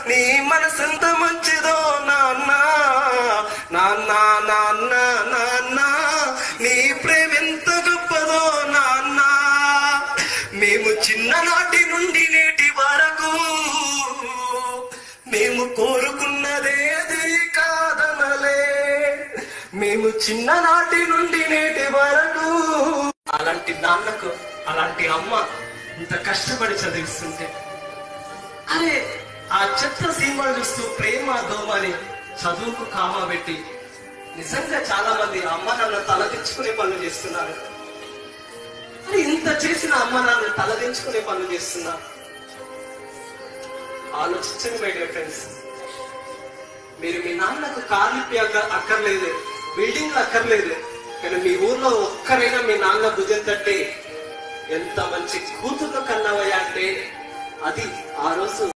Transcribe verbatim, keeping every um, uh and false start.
నీ మనసెంత మంచిదో నాన్న నాన్న నాన్న నాన్న నీ ప్రేమెంత గొప్పదో నాన్న. మేము చిన్ననాటి నుండి నేటి వరకు మేము కోరుకున్నదేది కాదనలే. మేము చిన్ననాటి నుండి నేటి వరకు. అలాంటి నాన్నకు అలాంటి అమ్మ ఇంత కష్టపడి చదివిస్తుంటే అరే ఆ చెత్త సినిమాలు చూస్తూ ప్రేమ దోమని చదువుకు కామా పెట్టి నిజంగా చాలా మంది అమ్మ నాన్న తలదించుకునే పనులు చేస్తున్నారు. అరే ఇంత చేసిన అమ్మ నాన్న తలదించుకునే పనులు చేస్తున్నారు. ఆలోచించండి మై డియర్ ఫ్రెండ్స్. మీరు మీ నాన్నకు కాలిప్పి అక్కర్లేదు, బిల్డింగ్లు అక్కర్లేదు, కానీ మీ ఊర్లో ఒక్కరైనా మీ నాన్న భుజం తట్టే ఎంత మంచి కూతుర్లు కన్నావయ్యా అంటే అది ఆ రోజు